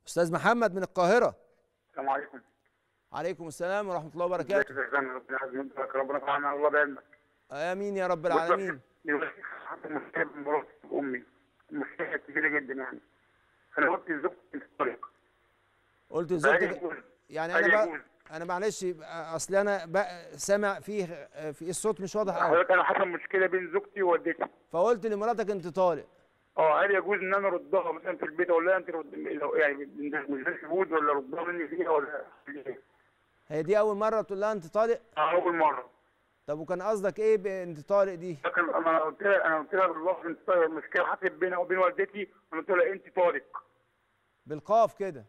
استاذ محمد من القاهره. السلام عليكم. عليكم السلام ورحمه الله ازيك وبركاته. يا فندم؟ ربنا يعزك، ربنا يفعلنا الله بعلمك. امين يا رب بص، العالمين. دلوقتي حصل مشكله بين مراتي وامي، مشكله كبيره جدا يعني. انا قلت لزوجتي تنطلق. قلت فهل لزوجتك يجوز؟ يعني هل انا بقى، يجوز؟ انا معلش اصل انا بقى سامع فيه في الصوت مش واضح قوي، حضرتك انا حصل مشكله بين زوجتي ووالدتي. فقلت لمراتك انت طالق. هل يجوز ان انا اردها مثلا في البيت، اقول لها انت يعني مش ده شهود، ولا اردها مني فيها، ولا ايه؟ هي دي اول مره تقول لها انت طالق؟ اول مره. طب وكان قصدك ايه بانت طالق دي؟ لكن انا قلت لها بالله انت طالق، المشكله حصلت بينها وبين والدتي، وانا قلت لها انت طالق. بالقاف كده.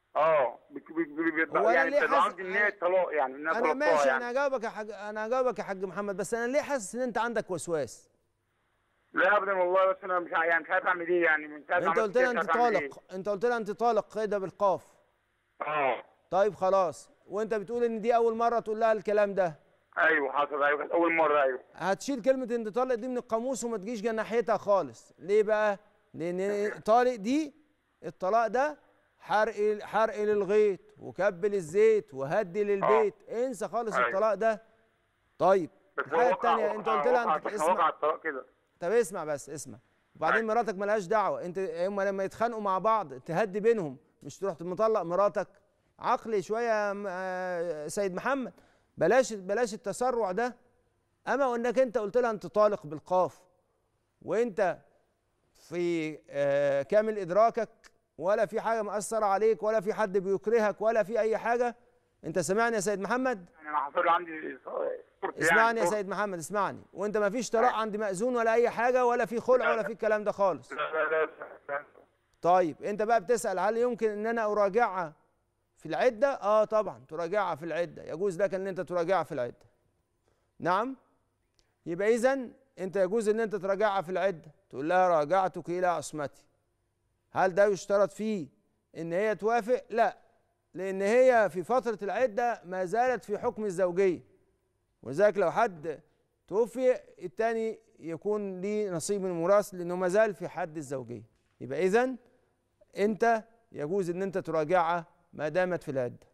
هو انا يعني ليه بتبقى حاسس، عندي ان هي طلاق، يعني ان انا انا طلقتها ماشي، يعني. انا هجاوبك يا حاج، انا هجاوبك يا حاج محمد، بس انا ليه حاسس ان انت عندك وسواس؟ لا ابدا والله، بس انا مش عارف اعمل ايه يعني، من ساعه ما انت عملت قلت كده لها مش انت عارف اعمل ايه. طالق، انت قلت لها انت طالق كده بالقاف. اه. طيب خلاص، وانت بتقول ان دي اول مره تقول لها الكلام ده. ايوه حصل، ايوه كانت اول مره، ايوه. هتشيل كلمه انت طالق دي من القاموس وما تجيش ناحيتها خالص. ليه بقى؟ لان طالق دي، الطلاق ده حرق للغيط وكب للزيت وهدي اه. للبيت، انسى خالص ايوه. الطلاق ده. طيب بس هو الحاجه الثانيه، انت قلت لها انت بس اسمع. وقع الطلاق كده. طب اسمع بس اسمع. وبعدين ايوه. مراتك ملهاش دعوه، انت هم لما يتخانقوا مع بعض تهدي بينهم، مش تروح مطلق مراتك. عقلي شويه يا سيد محمد، بلاش التسرع ده. اما وانك انت قلت لها انت طالق بالقاف، وانت في كامل ادراكك، ولا في حاجه مأثره عليك، ولا في حد بيكرهك، ولا في اي حاجه. انت سامعني يا سيد محمد؟ انا حصل عندي صورت يعني اسمعني يا سيد محمد، اسمعني. وانت ما فيش طلاق عند مأذون ولا اي حاجه، ولا في خلع، ولا في الكلام ده خالص. لا لا لا لا. طيب انت بقى بتسأل هل يمكن ان انا اراجعها في العده؟ طبعا تراجعها في العده، يجوز لك ان انت تراجعها في العده. نعم. يبقى اذا انت يجوز ان انت تراجعها في العده، تقول لها راجعتك الى عصمتي. هل ده يشترط فيه ان هي توافق؟ لا، لان هي في فتره العده ما زالت في حكم الزوجيه، ولذلك لو حد توفي التاني يكون ليه نصيب من الميراث، لانه ما زال في حد الزوجيه. يبقى اذا انت يجوز ان انت تراجعها ما دامت في العده.